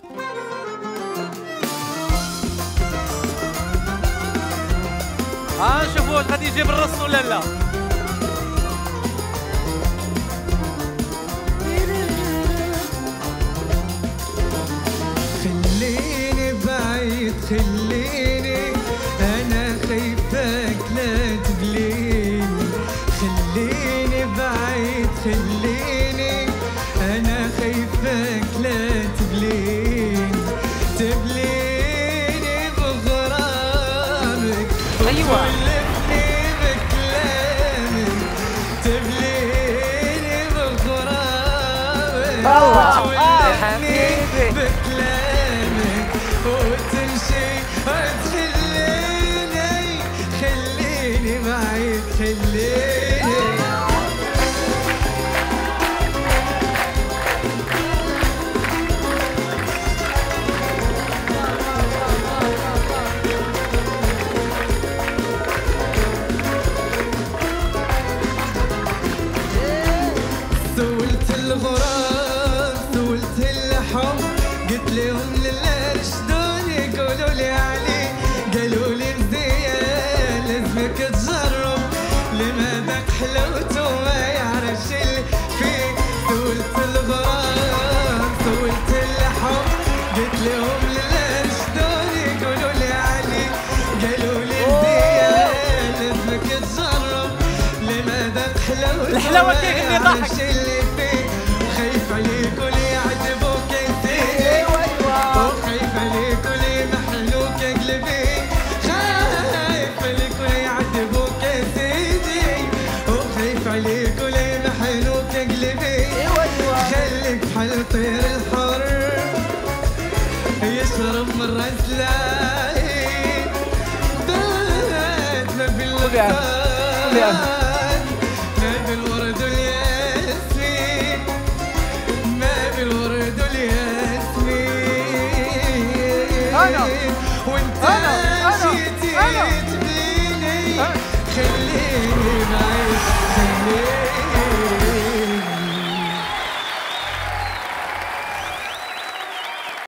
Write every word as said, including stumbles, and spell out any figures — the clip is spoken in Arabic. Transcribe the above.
ها نشوفوا واش غادي يجيب الرص ولا لا. خليني بعيد خليني انا خايفك لا تبليني، خليني بعيد خليني انا خايفك لا تبليني، تبليني بغرامك ايوه تولفني بكلامك، تبليني بغرامك الله يا حبيبي بكلامك وتمشي وتخليني، خليني بعيد خليني. سولت الغراب سولت الحب قلت لهم لله رشدوني قولوا لي عليه، قالوا لي مزيان لازمك تجرب لماذاك حلوته ما يعرفش اللي فيه. سولت الغراب سولت الحب قلت لهم لله رشدوني قولوا لي عليه، قالوا لي مزيان لازمك تجرب لماذاك حلوته الحلاوة كيف اللي ضحك خايف عليك واللي يعذبوك انتي، وخايف عليك واللي محلوك قلبي، خايف عليك واللي يعذبوك يا سيدي، وخايف عليك واللي محلوك قلبي، خليك بحال الطير الحر يشرب من راس العين، بات ما في الوقت ما بالورد والياسمين، ما بالورد والياسمين، أنا وانت أنا أنا جيتي أنا تبيني، خليني